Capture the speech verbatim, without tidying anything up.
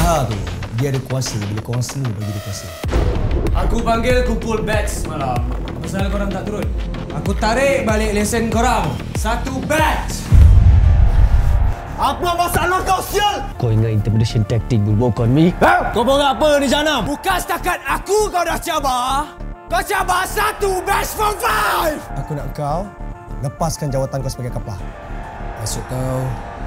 Zahar tu, dia ada kuasa bila korang semua bagi dia kuasa. Aku panggil kumpul batch semalam. Apa salah korang tak turun? Aku tarik balik lesen korang. Satu batch! Apa masalah kau, sial? Kau ingat intimidation tactic will work on me? Ha? Kau bawa apa ni, Janam? Bukan setakat aku kau dah cabar. Kau cabar satu batch form five! Aku nak kau lepaskan jawatan kau sebagai kaplah. Maksud kau,